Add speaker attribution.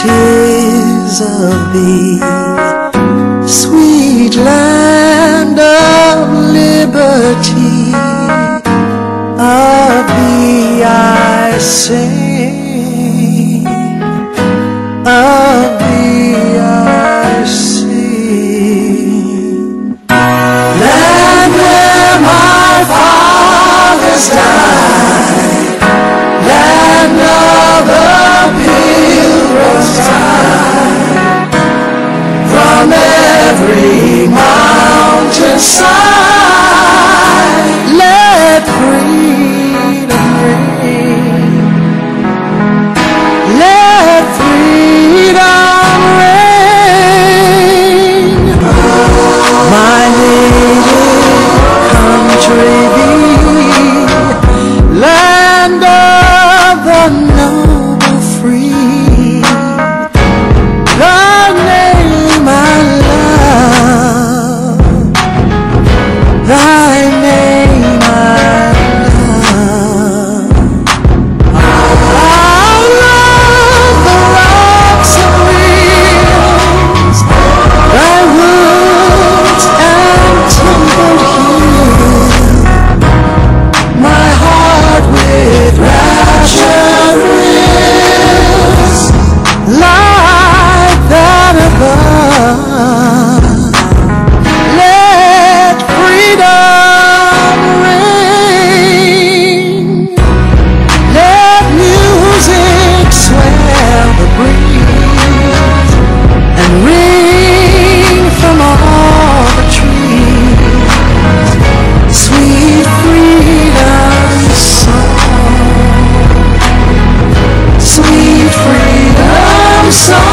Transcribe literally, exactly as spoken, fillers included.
Speaker 1: 'tis of thee, sweet land of liberty. Of thee I sing, of thee I sing. Land where my fathers died, land of the pilgrim's tide, from every mountainside let freedom ring, let freedom ring. My native country be, land of the noble free, the name I love, thy name I love. I love the rocks and rills, thy woods and timbered hills. My heart with rapture thrills, like that above. Let freedom ring, let music swell the breeze, and ring from all the trees, sweet freedom song, sweet freedom song.